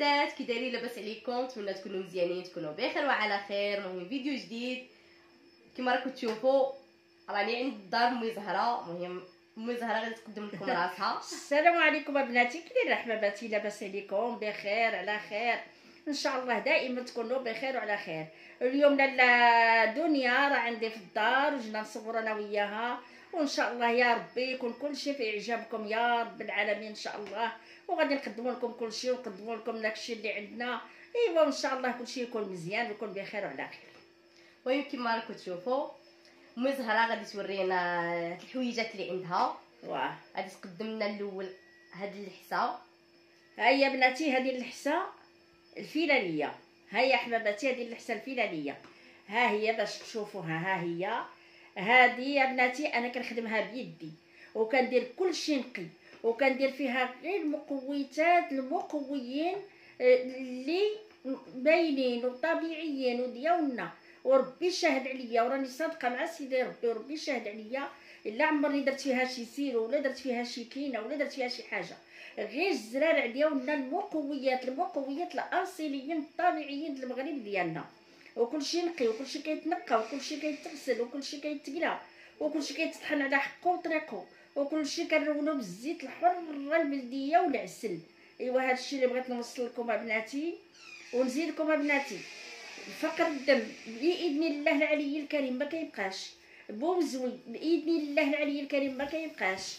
السيدات، كي دايرين؟ لاباس عليكم؟ نتمنى تكونوا مزيانين، تكونوا بخير وعلى خير. المهم فيديو جديد كما راكم تشوفوا، راني عند الدار مي زهره. المهم مي زهره غادي تقدم لكم راسها. السلام عليكم ابناتي، كي دايرين حباباتي؟ لاباس عليكم؟ بخير على خير ان شاء الله، دائما تكونوا بخير وعلى خير. اليوم لاله دنيا راه عندي في الدار وجينا نصور انا وياها، وان شاء الله يا ربي يكون كل شيء في اعجابكم يا رب العالمين ان شاء الله. وغادي نقدموا لكم كل شيء ونقدموا لكم داكشي اللي عندنا، ايوا وان شاء الله كل شيء يكون مزيان ويكون بخير وعلى خير. المهم كما راكم تشوفوا مي زهره غادي تورينا الحويجات اللي عندها. واه غادي تقدم لنا الاول هاد اللحسه. ها هي بناتي، هذه اللحسه الفلانيه، هيا حباباتي هذه اللحسه الفلانيه، ها هي باش تشوفوها. ها هي هذه يا بناتي انا كنخدمها بيدي وكندير كل شيء نقي، وكندير فيها غير المقويات المقويين اللي باينين وطبيعيين وديالنا، وربي شاهد عليا وراني صادقه مع سيدي ربي، وربي شاهد عليا الا عمرني درت فيها شي سيرو ولا درت فيها شي كينه ولا درت فيها شي حاجه، غير الزرارع ديالنا المقويات الاصيليين الطبيعيين المغرب ديالنا، وكل شيء نقي وكل شيء كيتنقى وكل شيء كيتغسل وكل شيء كيتقلى وكل شيء كيتطحن على حقه وطريقه، وكل شيء كنرونو بالزيت الحر البلديه والعسل. ايوا هذا الشيء اللي بغيت نوصل لكم ابناتي ونزيد لكم ابناتي. فقر الدم باذن الله العلي الكريم ما كيبقاش، بومزوي باذن الله العلي الكريم ما كيبقاش.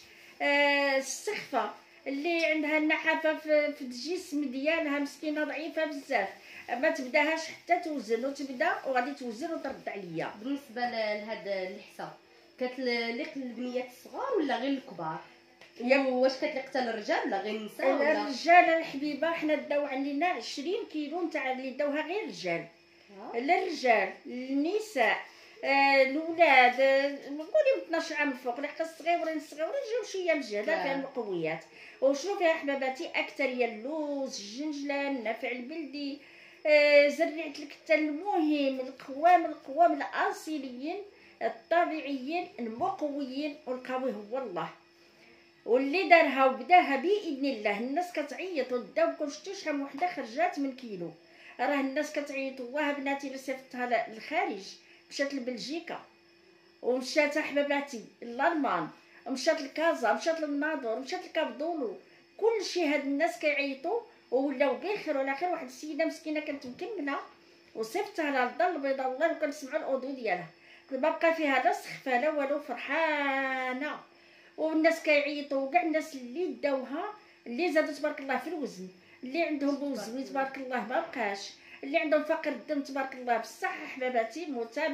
السخفه اللي عندها النحافه في الجسم ديالها مسكينه ضعيفه بزاف، ما تبداهاش حتى توزن وتبدا وغادي توزن وترد عليا. بالنسبه لهاد اللحسه كتليق للبنيات الصغار ولا غير الكبار؟ واش كتليق حتى للرجال ولا غير النساء؟ ولا الرجال الحبيبه حنا داو عندنا 20 كيلو نتاع اللي داوها غير الرجال. لا الرجال النساء الاولاد نقولي من 12 عام الفوق، لحق الصغيورين يجيو شويه مجهده فيها المقويات. وشنو فيها حباباتي؟ اكثر هي اللوز، الجنجلان، النافع البلدي، زرعت لك حتى المهم القوام الاصيليين الطبيعيين المقويين، والقوي هو الله. واللي دارها وبداها باذن الله الناس كتعيط وداو شتي شحال من وحده خرجات من كيلو، راه الناس كتعيط. واه بناتي اللي صيفطتها للخارج، مشات لبلجيكا ومشات حباباتي لالمان، مشات لكازا، مشات للناظور، مشات لكابدولو، كل شيء. هاد الناس كيعيطوا ولاو بخير وعلى خير. واحد السيده مسكينه كانت مكمنه وصيفطتها لها الدار البيضاء، والله كنسمعوا الاوديو ديالها ما بقى فيها لا سخفه لا والو، فرحانه. والناس كيعيطوا كاع الناس اللي داوها، اللي زادوا تبارك الله في الوزن، اللي عندهم بوزوي تبارك الله ما بقاش، اللي عندهم فقر الدم تبارك الله بصح حباباتي.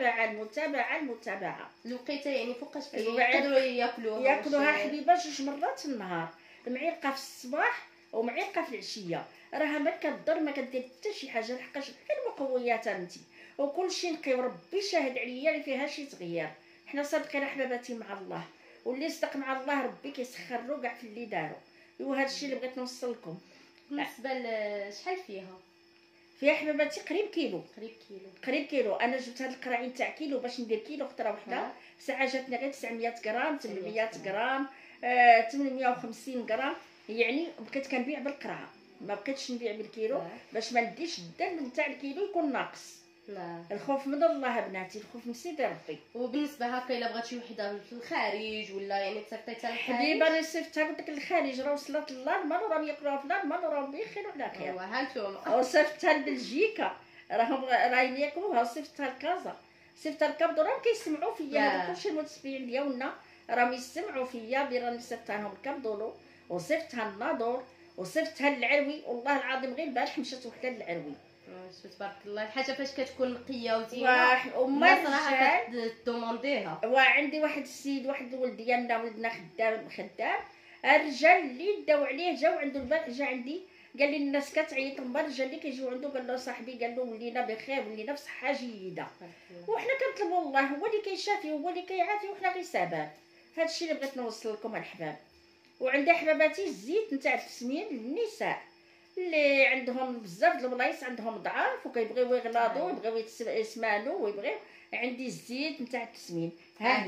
المتابعه الوقيته يعني فوقاش يقدروا ياكلوها حبيبه 2 مرات في النهار، معلقه في الصباح ومعلقه في العشيه، راها ما كضر ما كدير حتى شي حاجه، لحقاش غير مقويات انتي وكل شيء نقي. وربي شاهد عليا اللي فيها شي تغيير، حنا صادقين حباباتي مع الله، واللي صدق مع الله ربي كيسخر له كاع في اللي دارو. وهذا الشيء اللي بغيت نوصل لكم. بالنسبه شحال فيها حباباتي قريب كيلو. انا جبت هاد القراعين تاع كيلو باش ندير كيلو خطره وحده، ساعه جاتني غير 900 غرام 800 غرام 850 غرام، يعني بقيت كنبيع بالقرعه، ما بقيتش نبيع بالكيلو باش ما نديش الدم نتاع الكيلو يكون ناقص. لا الخوف من الله بناتي، الخوف من سيدي ربي. وبالنسبه هكا الا بغات شي وحده في الخارج ولا يعني تصيفطيتها للخارج؟ حبيبه انا صيفطتها قلت لك الخارج، راه وصلت لالمان وراهم ياكلوها في الالمان وراهم بخير وعلى خير. ايوا هانتوما. وصيفطتها لبلجيكا راهم ياكلوها، وصيفطتها لكازا، صيفطتها لكابدو، راهم كيسمعوا فيا. هذا كلشي المتسبعين ديالنا راهم يسمعوا فيا براني صيفطتها لهم لكابدولو، وصيفطتها للناظور، وصيفطها للعروي. والله العظيم غير البارح مشات وحده للعروي. تبارك الله. الحاجه فاش كتكون نقيه وزينه وما الصراحه كتدومونديها. وعندي واحد السيد، واحد الولد ديالنا ولدنا خدام، الرجال اللي داو عليه جاو عنده البارح، جا عندي قال لي الناس كتعيط من الرجال اللي كيجيو عنده، قال له صاحبي قال له ولينا بخير ولينا بصحه جيده. وحنا كنطلبوا الله هو اللي كيشافي هو اللي كيعافي، وحنا غير سبب. هذا الشيء اللي بغيت نوصل لكم الحباب. وعندي حباباتي الزيت نتاع التسمين للنساء اللي عندهم بزاف د البلايص عندهم ضعاف وكيبغيو يغلاضوا يبغيو يسمانوا ويبغيو، عندي الزيت نتاع التسمين. ها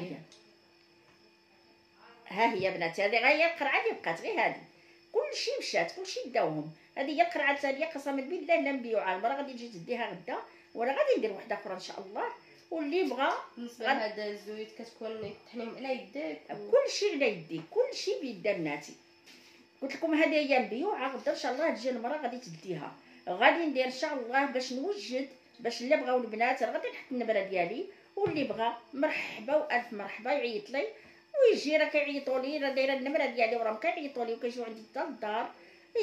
هي بناتي، هذه غير القرعه اللي بقات غير هذه، كلشي مشات كلشي داوهم. هذه هي القرعه الثانيه قسما بالله لا مبيوعه. المراه غادي تجي تديها غدا وانا غادي ندير واحده اخرى ان شاء الله. واللي بغى بالنسبه لهذا الزويت كتكون تحنيهم على يدك كلشي على يدي، كلشي بيد بناتي. قلت لكم هذه هي مبيوعه غدا ان شاء الله تجي المراه غادي تديها. غادي ندير ان شاء الله باش نوجد، باش اللي بغاو البنات غادي نحط النمره ديالي، واللي بغى مرحبا والف مرحبا يعيط لي ويجي. راه كيعيطوا لي، راه دايره النمره ديالي وراهم كيعيطوا لي وكيجيو عندي حتى للدار.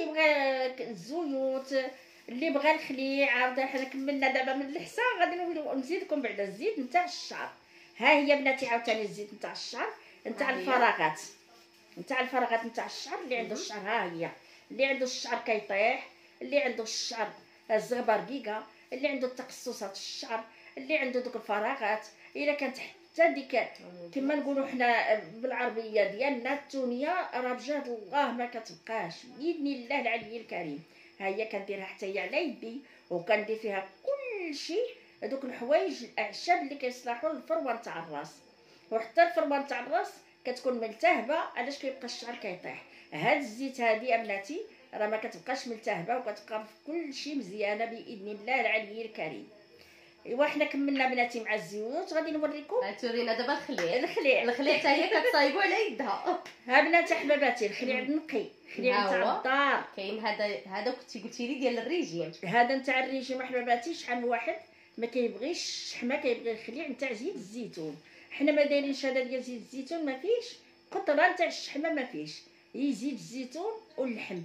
يبغى الزيوت، اللي بغى الخليع. عاود حنا كملنا دابا من الحصه، غادي نزيدكم بعدا الزيت نتاع الشعر. ها هي بناتي عاوتاني الزيت نتاع الشعر نتاع الفراغات، نتاع الفراغات نتاع الشعر. اللي عنده الشعر ها هي، اللي عنده الشعر كيطيح، اللي عنده الشعر الزغبر رقيقه، اللي عنده تقصصات الشعر، اللي عنده دوك الفراغات. الا كانت حتى ديك كما نقولوا حنا بالعربيه ديالنا التونيه، راه بجهد الله ما كتبقاش باذن الله العلي الكريم. ها هي كنديرها حتى هي على يدي، وكندير فيها كل شيء. هذوك الحوايج الاعشاب اللي كيصلحوا للفروه تاع الراس، وحتى الفروه تاع الراس كتكون ملتهبه. علاش كيبقى الشعر كيطيح؟ هاد الزيت هادي يا بناتي راه ما كتبقاش ملتهبه وكتبقى في كل شيء مزيانه باذن الله العلي الكريم. ايوا حنا كملنا بناتي مع الزيوت، غادي نوريكم تورينا دابا الخليع. الخليع. الخليع حتى هي كتصايبوا على يدها. ها بناتي حباباتي الخليع نقي، الخليع ها نتاع هو. الدار. كاين هذا قلتي لي ديال الريجيم. هذا نتاع الريجيم حباباتي. شحال من واحد ما كيبغيش الشحمه، كيبغي الخليع نتاع زيت الزيتون. حنا ما دايرينش هذا ديال زيت الزيتون، ما فيش قطره نتاع الشحمه، ما فيش. هي زيت الزيتون واللحم.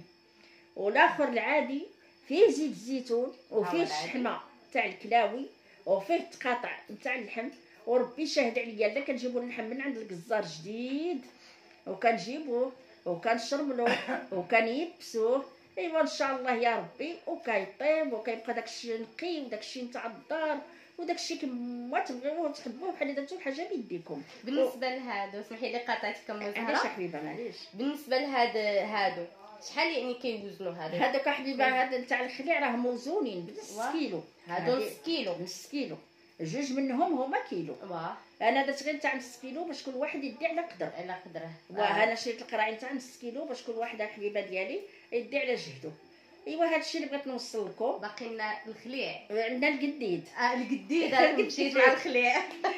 والاخر العادي فيه زيت الزيتون وفيه الشحمه تاع الكلاوي وفيه تقاطع نتاع اللحم. وربي شاهد عليا الا كنجيبوا اللحم من عند الجزار جديد وكنجيبوه وكنشرملوه وكنيبسوه، ايوا ان شاء الله يا ربي، وكيطيب وكيبقى داكشي نقي وداكشي نتاع الدار وداكشي كما تبغيوه وتحبوه بحال درتو الحاجه بيديكم. بالنسبه لهادو اسمحي لي قاطعتك ام علاش زهره. حبيبه معليش؟ بالنسبه هادو شحال يعني كيوزنوا هذوك حبيبه هذا نتاع الخليع راه موزونين بنص كيلو. هادو نص كيلو. نص كيلو، جوج منهم هما كيلو. واه انا درت غير تاع نص كيلو باش كل واحد يدي على قدر. على قدره. وانا شريت القراعين تاع نص كيلو باش كل واحده الحبيبه ديالي يدي على جهده. ايوا هذا الشيء اللي بغيت نوصل لكم. باقي لنا الخليع. عندنا القديد. القديد انا مشيت مع الخليع.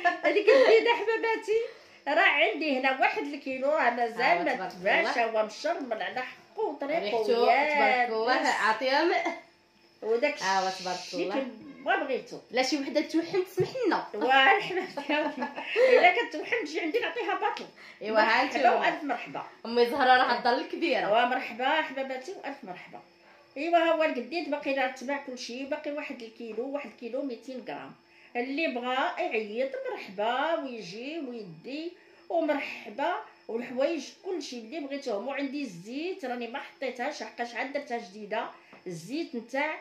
القديد حباباتي راه عندي هنا 1 الكيلو، راه مازال ما تباعش، هو مشرمل على حقه وطريقه. ريحتو تبارك الله عطيها وداك تبارك الله. ما بغيتو. لا شي وحده توحم تسمح لنا. واه حبابتي الا كتوحم تجي عندي نعطيها باطل. ايوا ها مرحبا انتم والف مرحبا. امي زهره راه الدار الكبيره. ومرحبا حباباتي والف مرحبا. ايوا ها هو القديد باقي راه تباع كلشي، باقي 1 الكيلو، 1 كيلو 200 غرام. اللي بغى يعيط مرحبا ويجي ويدي ومرحبا. والحوايج كلشي اللي بغيتوهم. وعندي الزيت راني ما حطيتهاش حقاش عاد درتها جديده. الزيت نتاع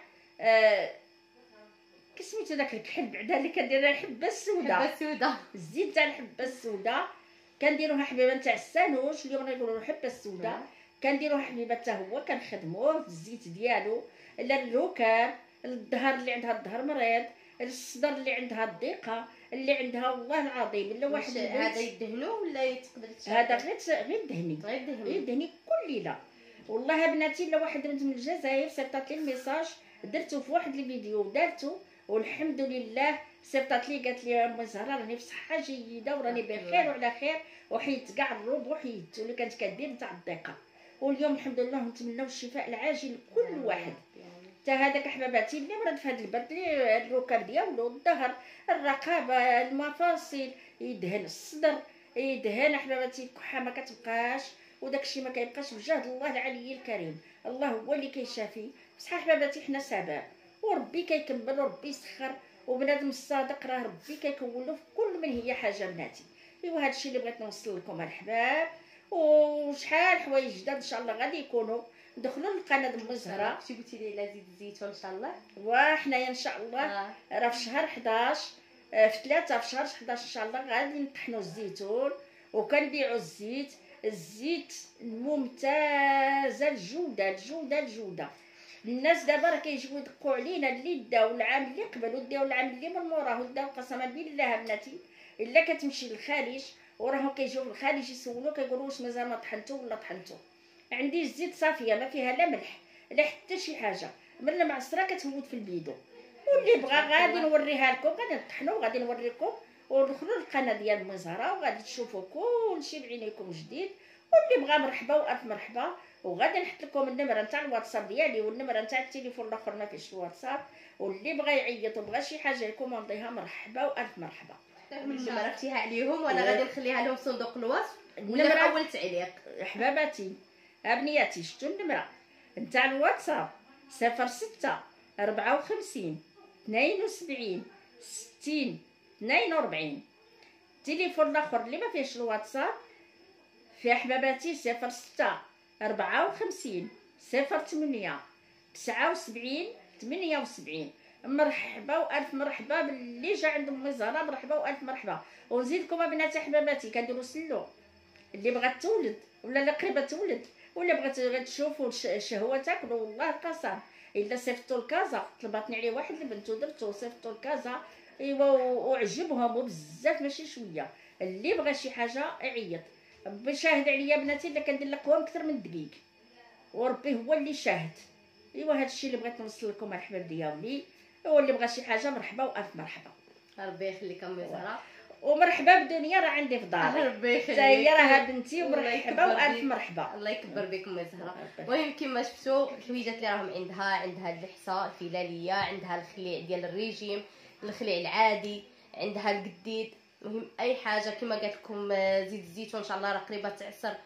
كسميتو داك الكحل بعدا اللي كندير الحبه السوداء. الحبه السوداء. الزيت تاع الحبه السوداء كنديروها حبيبه نتاع السانوش، اليوم غيقولوا الحبه السوداء. كنديروها حبيبه حتى هو كنخدموه في الزيت ديالو للركاب، للظهر اللي عندها الظهر مريض، الصدر اللي عندها الضيقه، اللي عندها والله العظيم الا واحد هذا يدهنوا ولا يتقدر هذا غير دهني. غير دهني كل ليله. والله بناتي الا واحد من الجزائر صيفطات لي الميساج درتو في واحد الفيديو دارتو والحمد لله. صيفطات لي قالت لي ام زهره راني بصحه جيده وراني بخير وعلى خير، وحيدت كاع الروب وحيدت اللي كانت كدير نتاع الضيقه. واليوم الحمد لله نتمناو الشفاء العاجل لكل واحد. حتى هذاك حباباتي اللي مرض في هذا البرد، اللي الركاب ديالو، الظهر، الرقبه، المفاصل، يدهن الصدر، يدهن حباباتي الكحه ما كتبقاش وداكشي ما كيبقاش بجهد الله العلي الكريم. الله هو اللي كيشافي. بصح حباباتي حنا سبب وربي كيكمل وربي يسخر، وبنادم الصادق راه ربي كيكولو في كل من هي حاجه بناتي. ايوا هادشي اللي بغيت نوصل لكم الحباب. وشحال حوايج جداد ان شاء الله غادي يكونوا. دخلوا للقناه ام زهره. كنتي قلتي لي لا زيت الزيتون ان شاء الله. وحنايا ان شاء الله راه في شهر 11 في 3 في شهر 11 ان شاء الله غادي نطحنوا الزيتون وكنبيعوا الزيت. الزيت ممتازه الجوده. الناس دابا راه كيجيو يدقوا علينا اللي داو العام اللي قبل وداو العام اللي من موراه وداو. قسما بالله بناتي الا كتمشي للخارج وراهم كيجيو للخارج يسولوا كيقولوا واش مازال ما طحنتو ولا طحنتو. عندي الزيت صافيه ما فيها لا ملح، لا حتى شي حاجه، من المعصره كتهود في البيدو. واللي بغى غادي نوريها لكم، غادي نطحنوا وغادي نوريكم، ودخلوا للقناه ديال أمي زهره وغادي تشوفوا كلشي بعينيكم جديد. واللي بغى مرحبا والف مرحبا. وغادي نحط لكم النمره نتاع الواتساب ديالي والنمره نتاع التليفون الاخر ما فيهش الواتساب، واللي بغى يعيط وبغى شي حاجه يكومونديها مرحبا والف مرحبا. النمره اختيها عليهم وانا غادي نخليها لهم في صندوق الوصف ولا في النمرة- اول تعليق. حباباتي بنياتي، شفتوا النمره نتاع الواتساب 06 54 72 60 42. التليفون الاخر اللي ما فيهش الواتساب في حباباتي 06 54 08 79 78. مرحبا والف مرحبا باللي جا عند أمي زهره، مرحبا والف مرحبا. ونزيدكم بناتي حباباتي كنديروا سلو اللي بغات تولد ولا اللي قريبه تولد ولا بغات تشوفوا الشهوه تاكلوا، والله قسم الا صيفطوا الكازا طلباتني عليه واحد البنت ودرتو صيفطوا الكازا ايوا وعجبهم وبزاف ماشي شويه. اللي بغى شي حاجه يعيط. ربي شاهد عليا بناتي الا كندير القوام اكثر من دقيق، وربي هو اللي شاهد. ايوا هادشي اللي بغيت نوصل لكم الحباب ديالي. هو اللي بغى شي حاجه مرحبا والف مرحبا. ربي يخليك امي زهره، ومرحبا بدنيا راه عندي في داري، ربي يخليك. حتى هي راها بنتي الله ومرحبا يكبر والف بيك. مرحبا. الله يكبر بك امي زهره. المهم كما شفتوا الحويجات اللي راهم عندها اللحصه الفلاليه، عندها الخليع ديال الريجيم، الخليع العادي، عندها القديد. المهم اي حاجه كما قالت لكم زيت الزيتون ان شاء الله راه قريبه تعصر.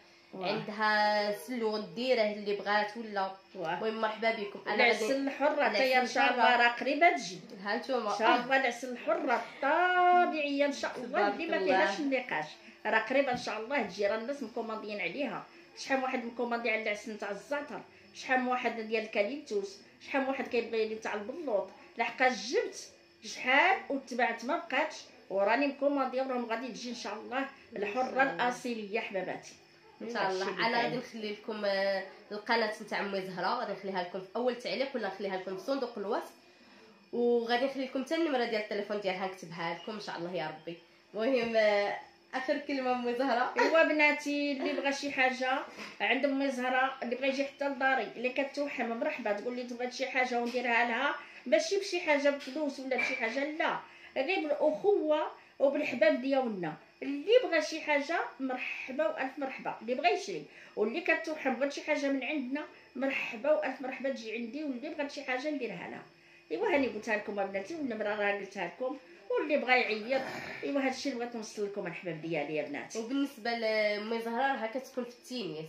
عندها سلو ديره اللي بغات ولا. المهم مرحبا بكم. انا العسل الحره حتى ان شاء الله راه قريبه تجي ها نتوما ان شاء الله. العسل الحره الطبيعيه ان شاء الله اللي ما فيهاش النقاش راه قريبه ان شاء الله تجي. راه الناس مكومانديين عليها. شحال واحد مكوماندي على العسل نتاع الزعتر، شحال واحد ديال الكاليبتوس، شحال واحد كيبغي نتاع البلوط. لحقاش جبت شحال وتبعت ما بقاتش وراني مكوماندي وراهم غادي تجي ان شاء الله الحره الاصيليه حباباتي ان شاء الله. انا غادي نخلي لكم القناه نتاع امي زهره، غادي نخليها لكم في اول تعليق ولا نخليها لكم في صندوق الوصف، وغادي نخلي لكم حتى النمره ديال التليفون ديالها نكتبها لكم ان شاء الله يا ربي. المهم اخر كلمه امي زهره. ايوا بناتي اللي بغى شي حاجه عند امي زهره، اللي بغى يجي حتى لداري، اللي كتوحم مرحبا تقول لي تبغى شي حاجه ونديرها لها، ماشي بشي حاجه بفلوس ولا بشي حاجه، لا غير بالاخوه وبالحباب ديالنا. اللي بغى شي حاجه مرحبا والف مرحبا، اللي بغى يشري واللي كتوحم بغات شي حاجه من عندنا مرحبا والف مرحبا تجي عندي، واللي بغات شي حاجه نديرها لها. ايوا هاني قلتها لكم بناتي والنمره راه قلتها لكم، واللي بغى يعيط ايوا هادشي اللي بغيت نوصل لكم الحباب ديالي يا بناتي. وبالنسبه لامي زهره راها كتكون في التينيس.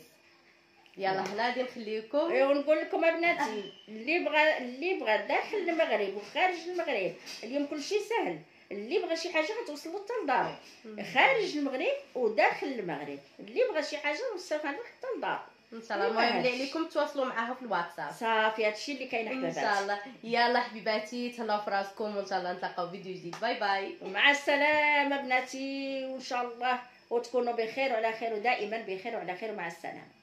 يلا هنا غادي نخليكم. ونقول لكم بناتي اللي بغى داخل المغرب وخارج المغرب اليوم كلشي سهل. اللي بغى شي حاجه غتوصل له حتى لدارو، خارج المغرب وداخل المغرب. اللي بغى شي حاجه نوصلها له حتى لدارو ان شاء الله. المهم اللي عليكم تواصلوا معاها في الواتساب صافي. هادشي اللي كاين ان حباباتي شاء الله. يلا حبيباتي تهلاو في راسكم وان شاء الله نتلاقاو فيديو جديد. باي باي. ومع السلامه بناتي وان شاء الله وتكونوا بخير وعلى خير ودائما بخير وعلى خير. ومع السلامه.